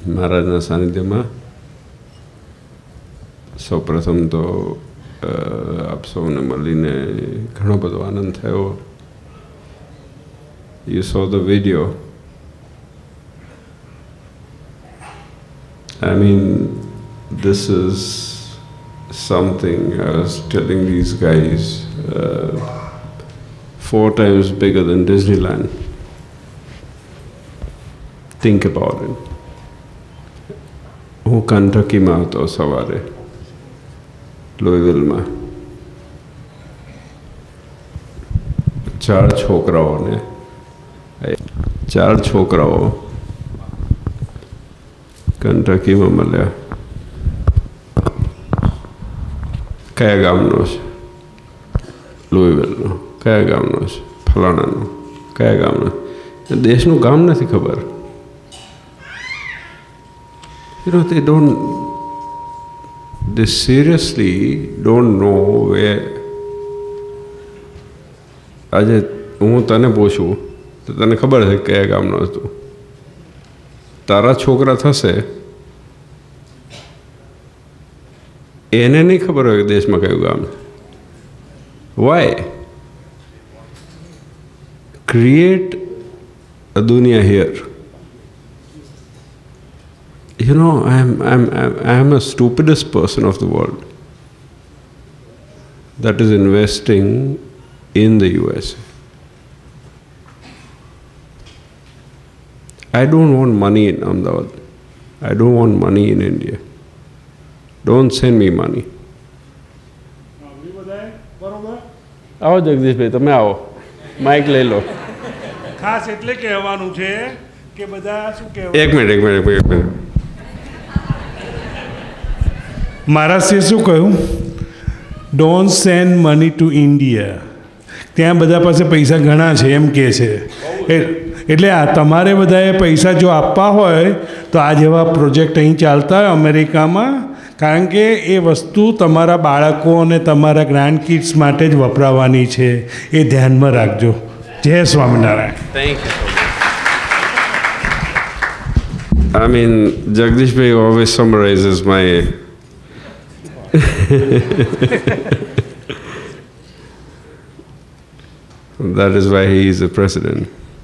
મહારાજના સાનિધ્યમાં સૌ પ્રથમ તો આપ સૌને મળીને ઘણો બધો આનંદ થયો. You saw the video. I mean, this is something I was telling these guys, 4 times bigger than Disneyland. Think about it. હું કંટકીમાં હતો સવારે, લોહીવિલમાં. 4 છોકરાઓ કંટકીમાં મળ્યા. કયા ગામનો છે? લોહીવિલનો. કયા ગામનો છે? ફલાણાનો. કયા ગામનો? દેશનું ગામ નથી ખબર. You know, they seriously don't know where. આજે હું તને પૂછું તો તને ખબર છે કયા ગામનો હતું? તારા છોકરા થશે, એને નહીં ખબર હોય કે દેશમાં કયું ગામ છે. Why? Create a dunya here. You know, I am a stupidest person of the world that is investing in the USA. I don't want money in Ahmedabad. I don't want money in India. Don't send me money. આવો જગદીશભાઈ, તમે આવો, Mike લઈ લો. ખાસ એટલે કહેવાનું છે કે બધા શું કહેવાય. એક મિનિટ. મહારાજે શું કહ્યું? Don't send money to India. ત્યાં બધા પાસે પૈસા ઘણા છે એમ કહે છે. એટલે આ તમારે બધાએ પૈસા જો આપવા હોય તો આ જેવા પ્રોજેક્ટ અહીં ચાલતા હોય અમેરિકામાં, કારણ કે એ વસ્તુ તમારા બાળકો અને તમારા ગ્રાન્ડ કિડ્સ માટે જ વપરાવાની છે. એ ધ્યાનમાં રાખજો. જય Swaminarayan. Thank you. I mean, Jagdishbhai always summarizes my that is why he is the president.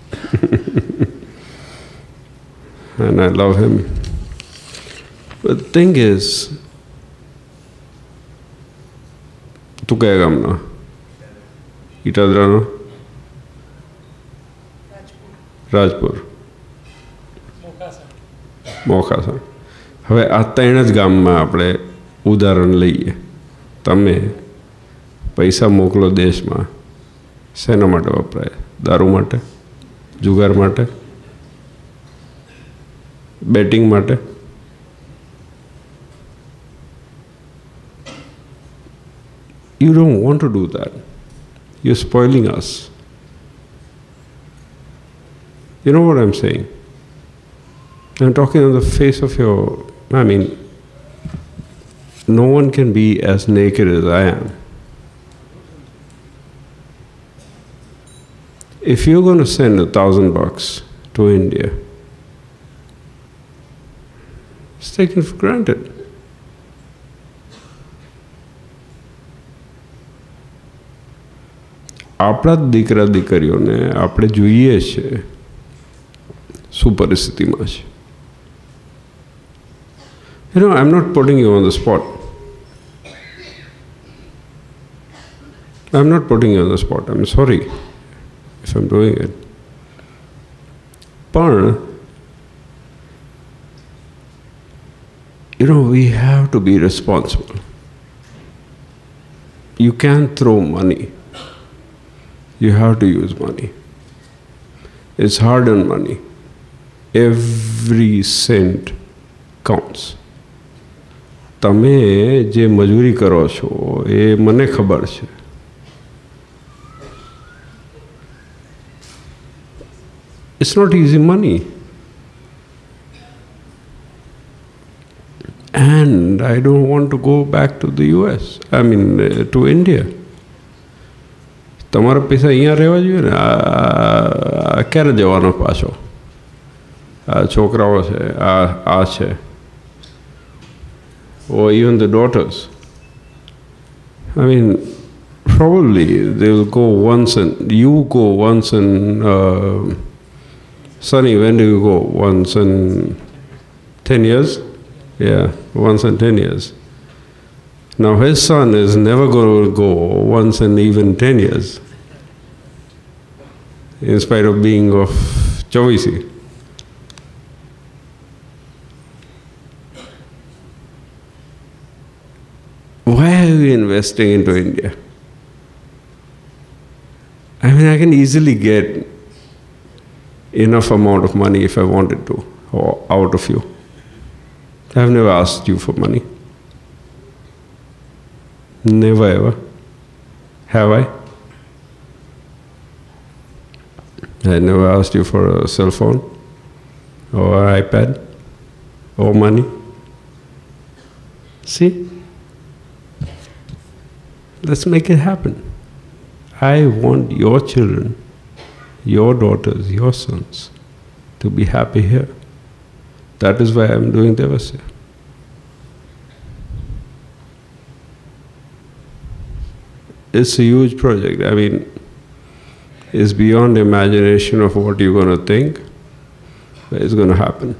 And I love him. But the thing is, tu kaya gamna? Itadrano? Rajpur. મોખાસણ. હવે આ 3 જ ગામમાં આપણે ઉદાહરણ લઈએ. તમે પૈસા મોકલો દેશમાં, શેના માટે વપરાય? દારૂ માટે, જુગાર માટે, બેટિંગ માટે. You don't want to do that. You're spoiling us. You know what I'm saying? I'm talking on the face of your... I mean, no one can be as naked as I am. If you're going to send $1,000 to India, it's taken for granted. આપણા દીકરા દીકરીઓને આપણે જોઈએ છે શું પરિસ્થિતિમાં છે. You know, I'm not putting you on the spot. I'm not putting you on the spot. I'm sorry if I'm doing it. But, you know, we have to be responsible. You can't throw money. You have to use money. It's hard-earned money. Every cent counts. તમે જે મજૂરી કરો છો એ મને ખબર છે. It's not easy money. And I don't want to go back to the US. I mean, to India. તમારા પૈસા અહીંયા રહેવા જોઈએ ને. ક્યારે જવાનો પાછો? છોકરાઓ છે, આ છે, or even the daughters. I mean, probably they will go once and you go once and Sunny, when do you go? Once in 10 years? Yeah, once in 10 years. Now his son is never going to go once in even 10 years, in spite of being of Chavisi. Why are we investing into India? I mean, I can easily get enough amount of money if I wanted to, or out of you. I've never asked you for money. Never ever. Have I? I never asked you for a cell phone, or an iPad, or money. See? Let's make it happen. I want your children, your daughters, your sons to be happy here. That is why I'm doing Devasya. It's a huge project. I mean, it's beyond imagination of what you're going to think, but it's going to happen.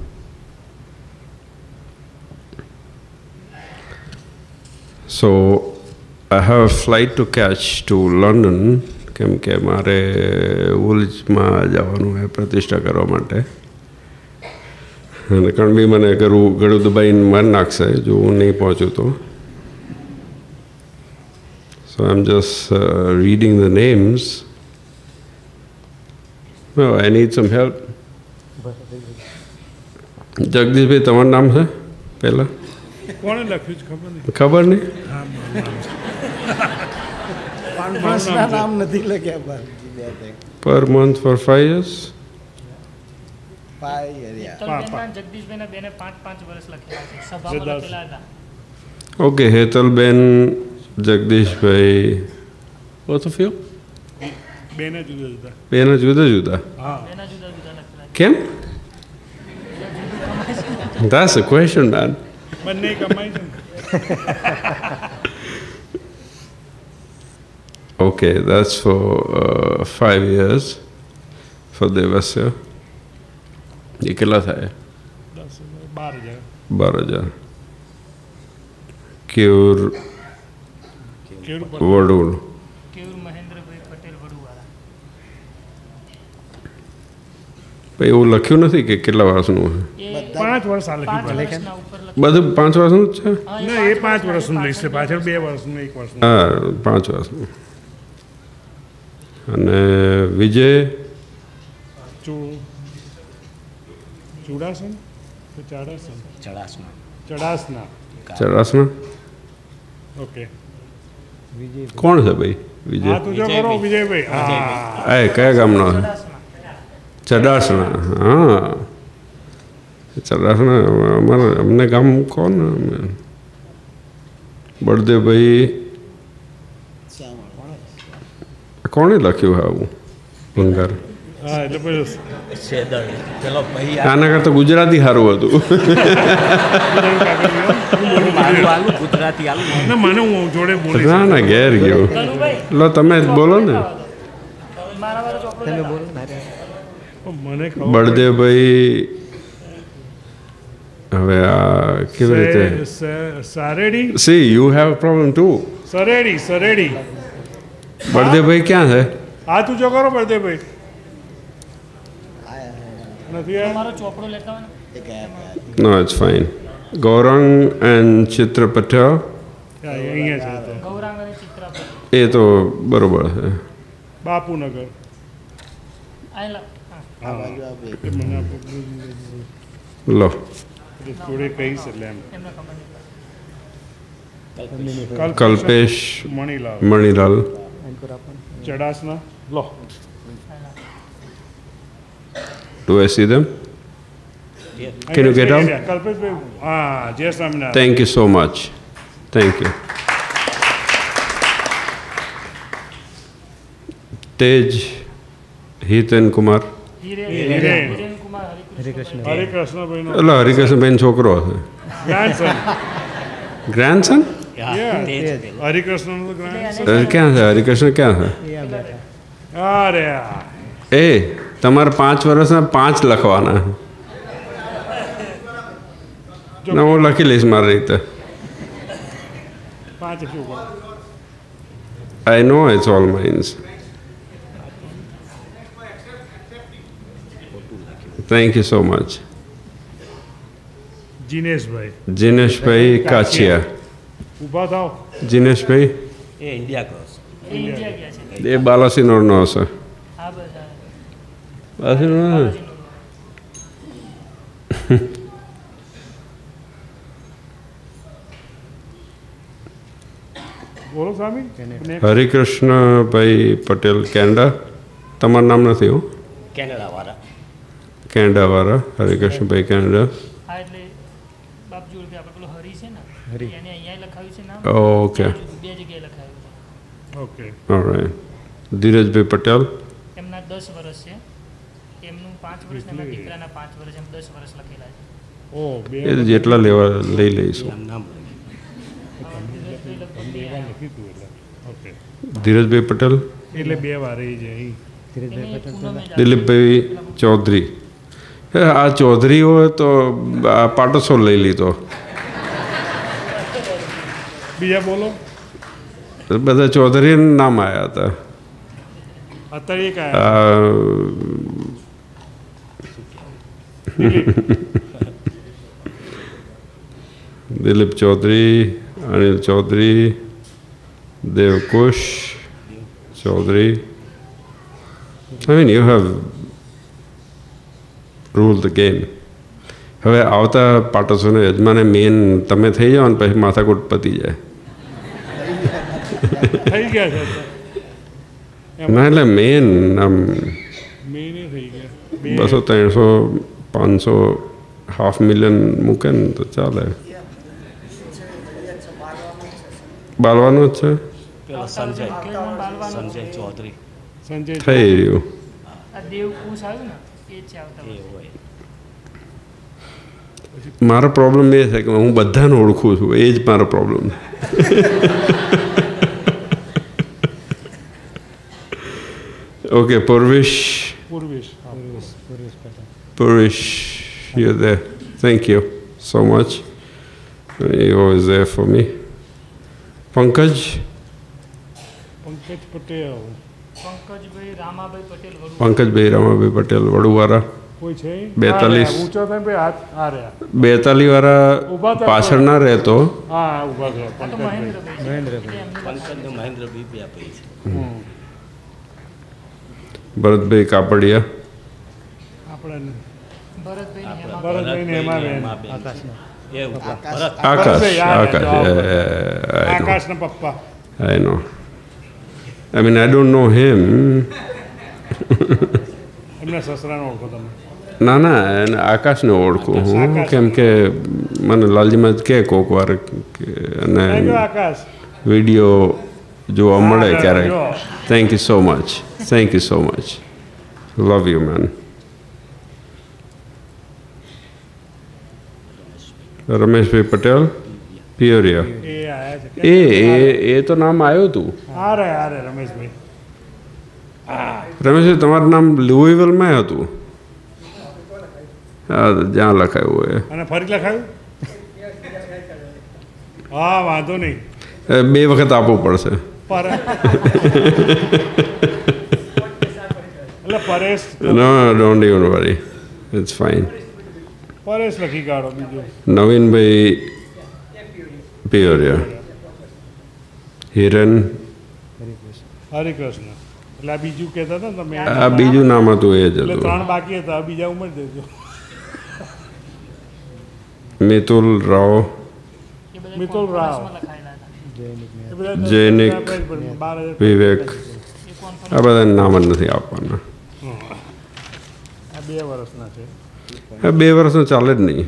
So, I have a flight to catch to London, કેમ કે મારે ઉલ્જમાં જવાનું છે પ્રતિષ્ઠા કરવા માટે, અને કણબી મને ગળું દબાઈને મારી નાખશે જો હું નહીં પહોંચું તો. So I'm just reading the names. No, I need some help. જગદીશભાઈ, તમારું નામ છે પહેલાં? કોણે લખ્યું છે ખબર નહીં. ખબર નહીં? Per month for 5 years? 5 years, yeah. Okay, Hetalben, Jagdishbhai, both of you? બેને જુદા જુદા. બેને જુદા જુદા? હા. કેમ? That's a question, man. બંને કમાય છે. Okay, that's for 5 years for Devasya. ये कितना था? 12,000. 12,000. Kyur Vadul. કેવું મહેન્દ્રભાઈ પટેલ વડુવાળા. ભાઈ એવું લખ્યું નથી કે કેટલા વર્ષનું છે? 5 વર્ષ આ લખ્યું. બધું 5 વર્ષનું જ છે? ના, એ 5 વર્ષનું લઈશ, પાછળ 2 વર્ષનું, 1 વર્ષનું. હા, 5 વર્ષનું. અને વિજય ચુડાસન કે ચાડાસન? ચડાસના. ચડાસના? ઓકે. કોણ છે ભાઈ વિજય? હા, તું જો કરો વિજયભાઈ. હા, એ કયા ગામનો છે? ચડાસણા. હા, ચડાસણા અમારે અમને ગામ કોણ? બળદેવભાઈ. કોણે લખ્યું આવું ભંગાર? હા, એટલે પેલો આના કરતા ગુજરાતી સારું હતું. ના, મને હું જોડે બોલીશ. ના ના, ઘેર ગયો. લો તમે બોલો ને. મને બળદેવભાઈ. હવે આ કેવી રીતે? સરેડી. See you have problem too. સરેડી. બળદેવભાઈ ક્યાં છે? હા, તું જો કરો બળદેવભાઈ. નથી તમારો ચોપડો લેતા હોય ને. No, it's fine. Gaurang and Chitra Patel. અહીંયા છે. ગૌરાંગ અને ચિત્રા પટેલ. એ તો બરોબર છે. બાપુનગર. આયલા. હા, એ મને લો. જોડે કહીશ એટલે એમ. એમને ખબર નહીં. કલ્પેશ મણીલાલ. ચડાસના. લો. Do I see them? Can you get up? Kalpeshbhai. હા, જય Swaminarayan. Thank you so much. Thank you. Tej Hitan Kumar. Hiren Kumar Harikrishna. હરિકૃષ્ણભાઈનો એટલે હરિકૃષ્ણભાઈનો છોકરો હશે. ગ્રાન્ડસન. ગ્રેન્ડસન? હરિકૃષ્ણનો ગ્રાન્ડસન. ક્યાં છે હરિકૃષ્ણ? ક્યાં છે? અરે એ તમારે 5 વર્ષના 5 લખવાના. ના, હું લખી લઈશ મારી રીતે. 5 શું? I know it's all mines. Thank you so much. જીનેશભાઈ. જીનેશભાઈ Kachhiya. ઊભા થાવ. જીનેશભાઈ એ ઇન્ડિયા ક્રોસ. એ ઇન્ડિયા ગયા છે. એ બાલાસિનોરનો હશે. હા બસ હા. બાલાસિનોર. બોલો સ્વામી. હરિકૃષ્ણભાઈ પટેલ કેનેડા. તમારું નામ નથી હું કેનેડાવાળા. કેનેડાવાળા હરિકૃષ્ણભાઈ કેનેડા. હા એટલે બાપજી ઓળખે આપણે પેલો હરી છે ને એને અહીંયા લખાવ્યું છે નામ. ઓકે. 2 જગ્યાએ લખાવ્યું છે. ઓકે. ઓલરાઈટ. ધીરજભાઈ પટેલ. એમના 10 વર્ષ છે. એમનું 5 વર્ષ ને એમના દીકરાના 5 વર્ષ એમ 10 વર્ષ લખેલા છે. ઓ બે એ જેટલા લેવા લઈ લઈશું. નામ નામ લખી તું એટલે. ઓકે. ધીરજભાઈ પટેલ. એટલે 2 વાર એ છે અહીં. દિલીપભાઈ ચૌધરી. આ ચૌધરી હોય તો આ પાટોત્સવ લઈ લીધો. બીજા બોલો. બધા ચૌધરી નામ આવ્યા હતા. અત્યારે એક આયા. Dilip Chaudhary, Anil Chaudhary, દેવકુશ Chaudhary. I mean, you have ruled the game. હવે આવતા પાટોત્સવને યજમાને મેન તમે થઈ જાઓ ને પછી માથાકૂટ પતી જાય. થઈ ગયા છે. ના એટલે મેન આમ મેને થઈ ગયા. 200, 300, 500, 500,000 મૂકે ને તો ચાલે. બાલવાનું જ છે. પેલો સંજય ચૌધરી સંજય થઈ રહ્યું. આ દેવકુશ આવ્યું ને એ જ છે આવતા એ હોય. મારો પ્રોબ્લેમ એ છે કે હું બધાને ઓળખું છું. એ જ મારો problem. Okay. Purvesh. Purish, you're there. Thank you so much. You're always there for me. Pankaj. Pankaj Patel. Pankajbhai Ramabhai Patel Vadu. Pankajbhai Ramabhai Patel વડુવાળા. કોઈ છે 42. ઊંચો થાય ભાઈ હાથ આ રહ્યા. 42 વાળા પાછળ ના રહેતો. હા ઊભા થયો. આ તો મહેન્દ્રભાઈ. પંકજ મહેન્દ્ર બીપી આપે છે. ભરતભાઈ કાપડિયા. આપણે ભરતભાઈ ને ભરતભાઈ એ ઉપર ભરત. આકાશ. આકાશના પપ્પા. I know. I mean, I don't know him. એમના સસરાનો ઓળખો તમે? ના ના, એને આકાશને ઓળખું હું. કેમ કે મને લાલજીમાં જ કહે કોક વાર અને આકાશ વિડીયો જોવા મળે ક્યારેક. Thank you so much. Thank you so much. Love you man. Rameshbhai Patel Peoria. એ આયા છે. એ તો નામ આવ્યું હતું. આ રે રમેશભાઈ. રમેશભાઈ તમારું નામ લુઈવલમાં હતું. હા, જ્યાં લખાયું હોય. અને ફરી લખાયું? હા વાંધો નહીં. 2 વખત આપવું પડશે. એટલે Paresh. No, don't even worry. It's fine. Paresh લખી કાઢો બીજું. નવીનભાઈ પિયોરિયા. હિરન. હરિકૃષ્ણ. એટલે આ બીજું કહેતા હતા ને તમે? આ બીજું નામ હતું એ જ એટલે હતું. 3 બાકી હતા. બીજા ઉમેરી દેજો. મિતુલ રાવ. મિતુલ રાવ. જૈનિક. વિવેક. આ બધા નામ જ નથી આપવાના. આ 2 વર્ષના છે. 2 વર્ષનો ચાલે જ નહીં.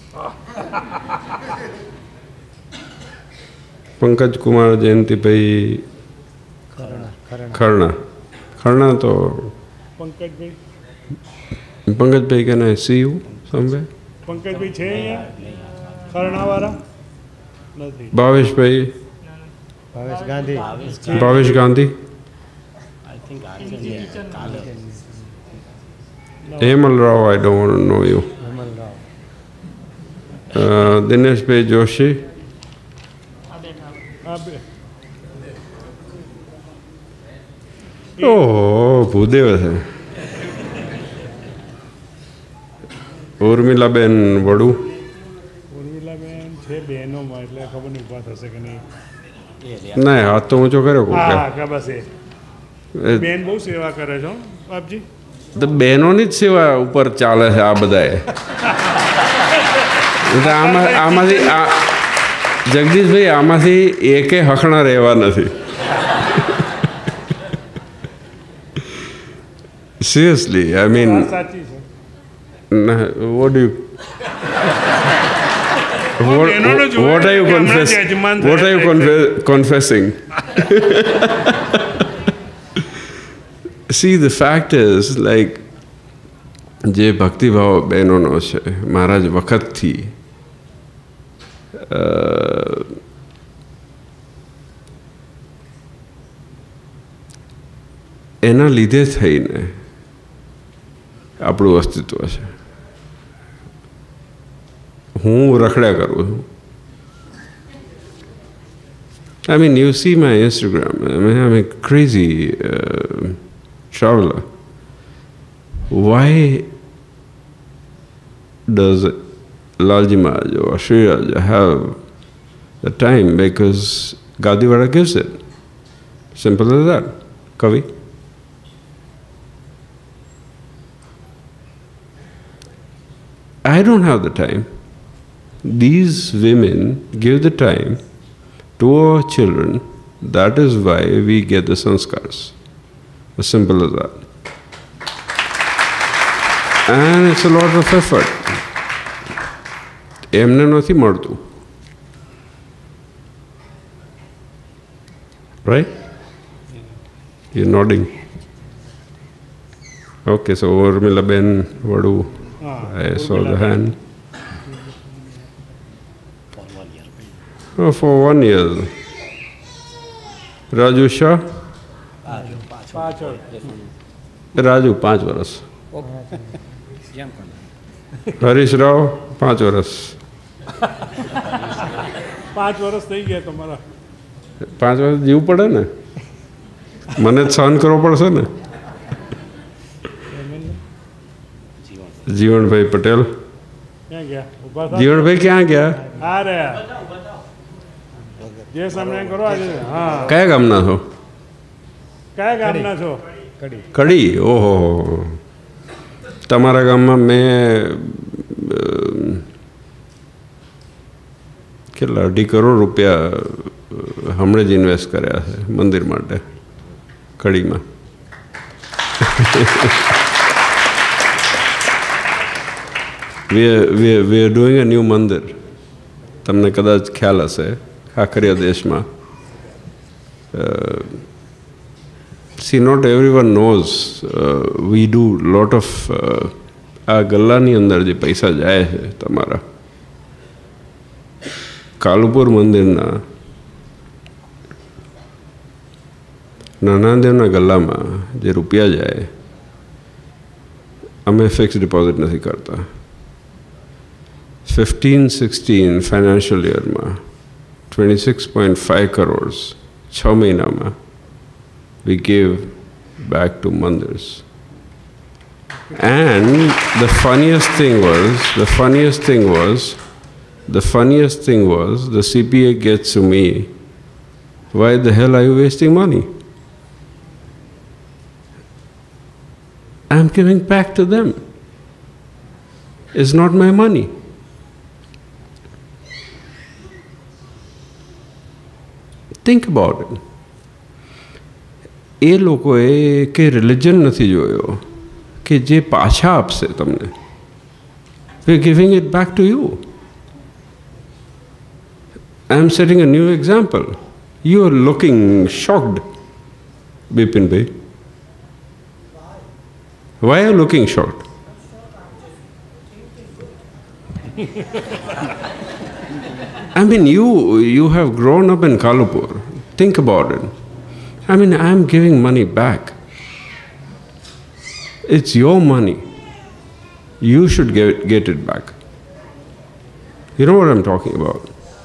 પંકજ કુમાર જયંતિભાઈ ખરણા. ખરણા તો Pankajbhai Pankajbhai, can I see you somewhere? Pankajbhai છે અહીંયા ખરણાવાળા નથી. Bhaveshbhai, Bhavesh Gandhi. Bhavesh Gandhi, I think આજે કાલે Hemal Rao, I don't want to know you. Hemal Rao. Dineshbhai Joshi, આ બેઠા હા બે oh, Bhudev hai. Urmilaben Vadu, ઉર્મિલાબેન છે બહેનોમાં એટલે ખબર નહીં ઊભા થશે કે નહીં. નહીં હાથ તો ઊંચો કર્યો કોકે. હા કે બસ એ બેન બહુ સેવા કરે છો બાપજી. તો બહેનોની જ સેવા ઉપર ચાલે છે આ બધાએ. એટલે આમાંથી જગદીશભાઈ આમાંથી એકે હખણા રહેવા નથી. Seriously, I mean, સાચી છે. what do you what are you confessing? See, the fact is, like, જે ભક્તિભાવ બહેનોનો છે મહારાજ વખતથી એના લીધે થઈને આપણું અસ્તિત્વ છે. હું રખડ્યા કરું છું. I mean, you see my Instagram. I mean, I'm a crazy traveler. Why does Lalji Maharaj or Shree Raja have the time? Because Gadiwara gives it. Simple as that. Kavi? I don't have the time. These women give the time to our children. That is why we get the sanskars. As simple as that. And it's a lot of effort. એમને નથી મળતું. Right? You're nodding. Okay, so Urmila Ben Vadu, I saw the hand. For 1 year. Oh, for 1 year. Raju Shah? પાછળ Raju, 5 વર્ષ. હરીશ રાવ 5 વર્ષ. 5 વર્ષ થઈ ગયા તમારા. 5 વર્ષ જીવવું પડે ને, મને જ સહન કરવો પડશે ને. જીવણભાઈ પટેલ. ક્યાં ગયા ઊભા થા. જીવણભાઈ ક્યાં ગયા? હા રે જે સામે કરો આજે. હા કયા ગામના છો? કયા ગામના છો? કડી. ઓહો, તમારા ગામમાં મેં કેટલા 2.5 કરોડ રૂપિયા હમણાં જ ઇન્વેસ્ટ કર્યા છે મંદિર માટે કડીમાં. we are doing a new મંદિર. તમને કદાચ ખ્યાલ હશે ખાખરિયા દેશમાં. See, not everyone knows. We do lot of આ ગલ્લાની અંદર જે પૈસા જાય છે તમારા કાલુપુર મંદિરના નાનાદેવના ગલ્લામાં જે રૂપિયા જાય અમે ફિક્સ ડિપોઝિટ નથી કરતા. 15-16 ફાઇનાન્શિયલ યરમાં 26.5 crores 6 મહિનામાં we gave back to mandirs. And the funniest thing was the CPA gets to me, why the hell are you wasting money? I'm giving back to them. It's not my money. Think about it. એ લોકોએ કે religion નથી જોયો કે જે પાછા આપશે તમને. We are giving it back to you. I am setting a new example. You are looking shocked, Bipinbhai. Why are looking shocked? I mean, you have grown up in Kalupur. Think about it. I mean, I'm giving money back. It's your money. You should get it back. You know what I'm talking about?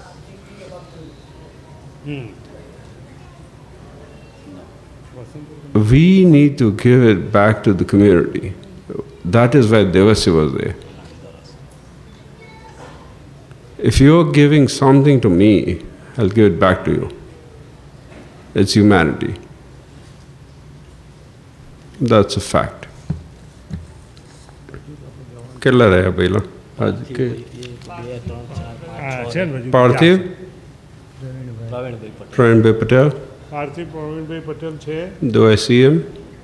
We need to give it back to the community. That is why Devasya was there. If you're giving something to me, I'll give it back to you. It's humanity. That's a fact. કેટલા રહ્યા પહેલા પાર્થિવ પ્રવીણભાઈ પટેલ પાર્થિવ પ્રવીણભાઈ પટેલ છે. Do I see him?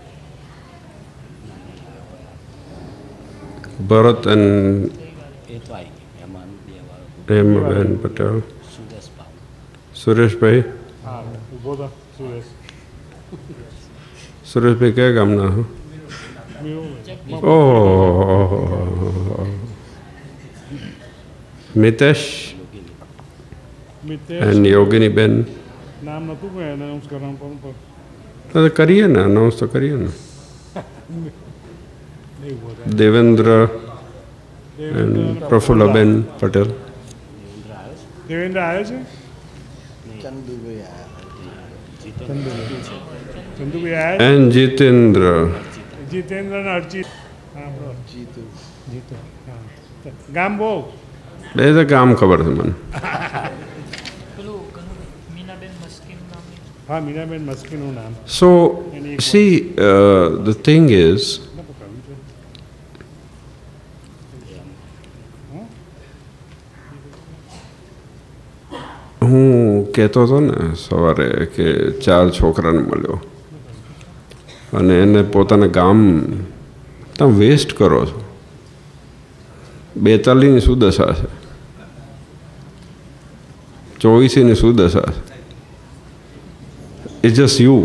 Bharat and Hemaben Patel. Suresh bhai. ઊભો થા સુરેશ. સુરેશ ભાઈ કયા ગામના હો? Oh, Mitesh and Yogini Ben. નામ નતું કોઈ અનાઉન્સ કરવાનું પણ તો કરીએ ને, અનાઉન્સ તો કરીએ ને. Devendra and Prafula Ben Patel. Devendra આવ્યો છે? ચંદુભાઈ આવ્યા? And Jitendra. જીતેન્દ્ર ને અર્ચિત. હા બરો. જીતુ. હા ગામ બહુ એ તો ગામ ખબર છે મને. પેલું મીનાબેન મસ્કીનું નામ. હા મીનાબેન મસ્કીનું નામ. So, see, the thing is, હું કહેતો હતો ને સવારે કે 4 છોકરાને મળ્યો અને એને પોતાના ગામ તમે વેસ્ટ કરો છો. 42ની શું દશા છે, 24ની શું દશા છે. It's just you.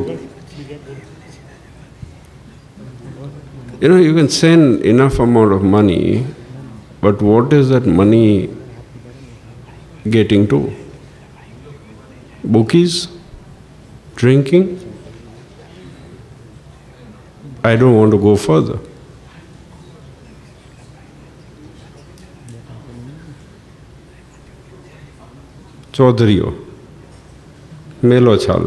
You know, you can send enough amount of money, but what is that money getting to? Bookies? Drinking? I don't want to go further. ચૌધરીઓ મેલો છાલ.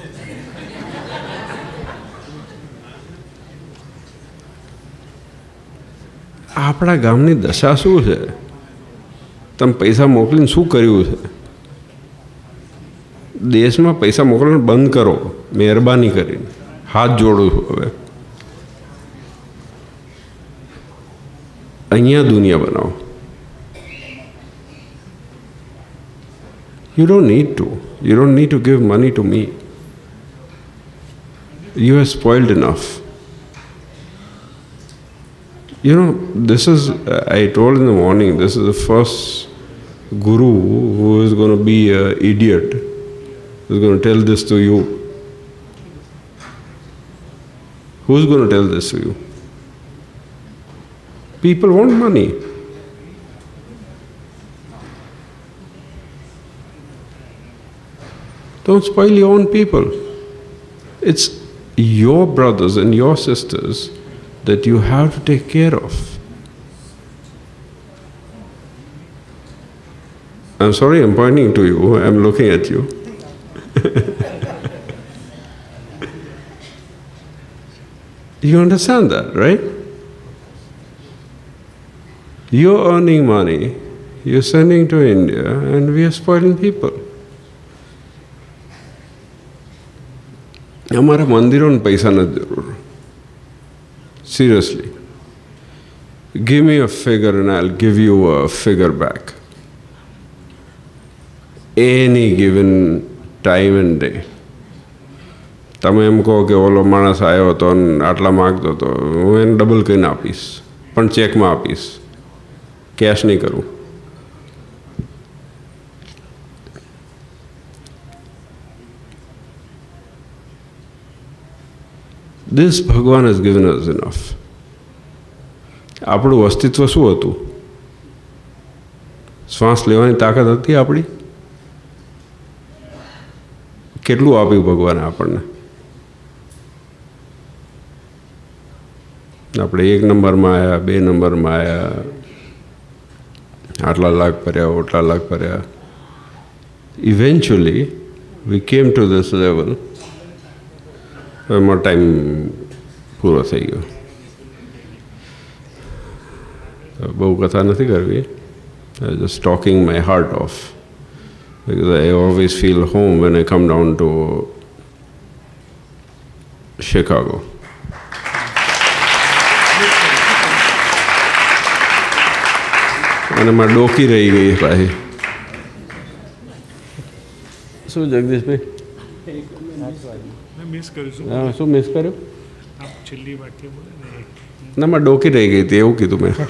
આપણા ગામની દશા શું છે? તમે પૈસા મોકલીને શું કર્યું છે? દેશમાં પૈસા મોકલવાનું બંધ કરો મહેરબાની કરીને. હાથ જોડું છું હવે. અહીંયા દુનિયા બનાવો. You don't need to. You don't need to give money to me. You are spoiled enough. You know, this is, I told in the morning, this is the first guru who is going to be an idiot, who is going to tell this to you. Who is going to tell this to you? People want money. Don't spoil your own people. It's your brothers and your sisters that you have to take care of. I'm sorry I'm pointing to you, I'm looking at you. You understand that, right? You're earning money, you're sending to India, and we are spoiling people. हमारा मंदिरों में पैसा न जरूर. Seriously. Give me a figure and I'll give you a figure back. Any given time and day. તમે એમ કહો કે ઓલો માણસ આવ્યો હતો અને આટલા માગતો હતો, હું એને ડબલ કરીને આપીશ, પણ ચેકમાં આપીશ, કેશ નહીં કરું. This Bhagwan has given us enough. આપણું અસ્તિત્વ શું હતું? શ્વાસ લેવાની તાકાત હતી આપણી? કેટલું આપ્યું ભગવાને આપણને? આપણે 1 નંબરમાં આવ્યા, 2 નંબરમાં આવ્યા, આટલા લાખ ભર્યા, ઓટલા લાખ ભર્યા. Eventually we came to this level. એમાં ટાઈમ પૂરો થઈ ગયો. બહુ કથા નથી કરવી. Just talking my heart off, because I always feel home when I come down to Chicago. અને મારી ડોકી રહી ગઈ પાછી. શું જગદીશભાઈ? હા, શું મિસ કર્યું? ના, મારી ડોકી રહી ગઈ હતી એવું કીધું મેં.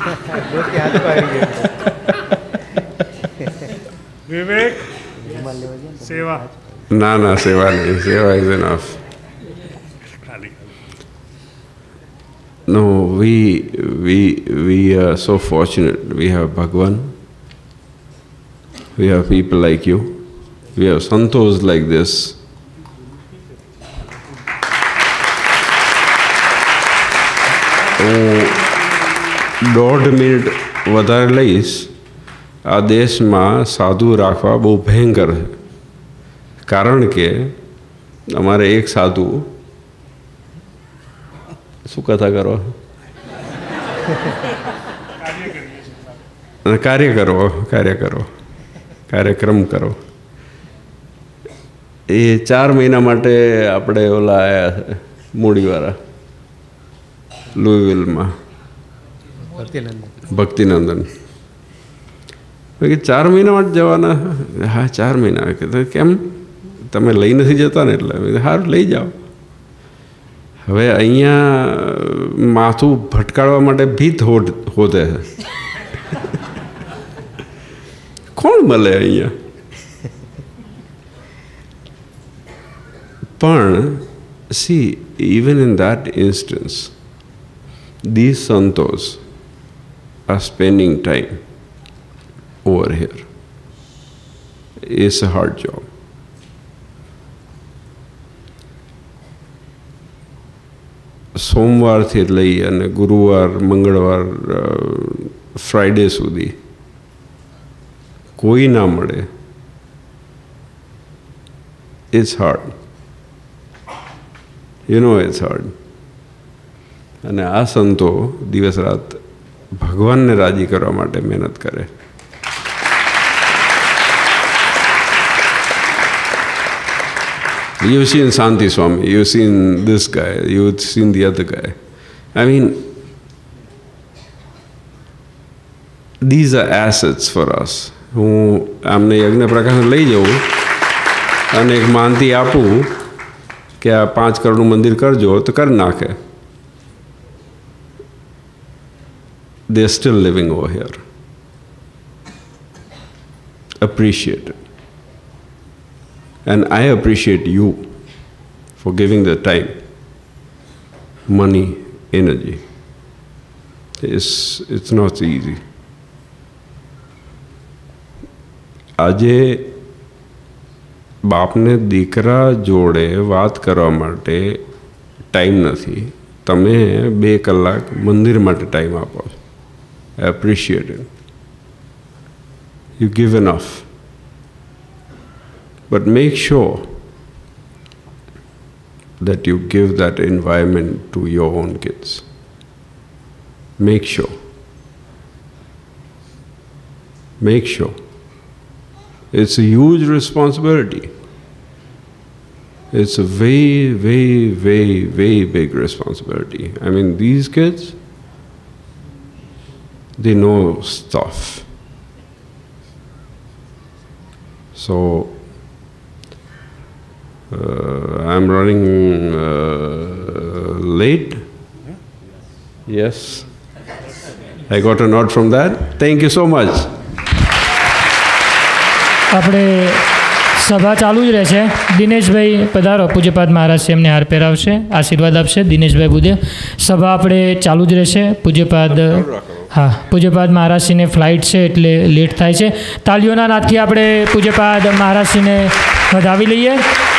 વિવેક, સેવા. ના ના, સેવા નહીં. Seva is enough. No, we are so fortunate. We have Bhagwan. We have people like you. We have santos like this. હું 1.5 મિનિટ વધારે લઈશ. આ દેશમાં સાધુ રાખવા બહુ ભયંકર છે, કારણ કે અમારે એક સાધુ શું કથા કરો અને કાર્યક્રમ કરો. એ 4 મહિના માટે આપણે ઓલા આવ્યા છે મૂડીવાળા લુઈવિલમાં, ભક્તિનંદન. 4 મહિના માટે જવાના? હા, 4 મહિના. કેમ, તમે લઈ નથી જતા ને? એટલે સારું, લઈ જાઓ. હવે અહીંયા માથું ભટકાડવા માટે ભીત હોતે છે. કોણ મળે અહીંયા? પણ see, even in that instance, these santos are spending time over here. It's a hard job. સોમવારથી લઈ અને ગુરુવાર, મંગળવાર, ફ્રાઈડે સુધી કોઈ ના મળે. It's hard. You know it's hard. અને આ સંતો દિવસ રાત ભગવાનને રાજી કરવા માટે મહેનત કરે. You've seen Santi Swami, you've seen this guy, you've seen the other guy. I mean, these are assets for us. હું આમને યજ્ઞ પ્રકાશ લઈ જાઉં અને એક માનતી આપું કે આ 5 કરોડનું મંદિર કરજો તો કરી નાખે. They are still living over here. Appreciate it. And I appreciate you for giving the time, money, energy. It's not easy. આજે બાપને દીકરા જોડે વાત કરવા માટે ટાઈમ નથી. તમે 2 કલાક મંદિર માટે ટાઈમ આપો છો. I appreciate it. You give enough. But make sure that you give that environment to your own kids. Make sure. Make sure. It's a huge responsibility. It's a very, very, very, very big responsibility. I mean, these kids, they know stuff. So, I'm running late. Yes. I got a nod from that. Thank you so much. આપણે સભા ચાલુ જ રહેશે. દિનેશભાઈ પધારો, પૂજ્યપાદ મહારાજ છે, એમને હાર પહેરાવશે, આશીર્વાદ આપશે. દિનેશભાઈ બુદ્ધે સભા આપણે ચાલુ જ રહેશે. પૂજ્યપાદ હા, પૂજ્યપાદ મહારાજશ્રીને ફ્લાઇટ છે એટલે લેટ થાય છે. તાલીઓના નાદથી આપણે પૂજ્યપાદ મહારાજશ્રીને વધાવી લઈએ.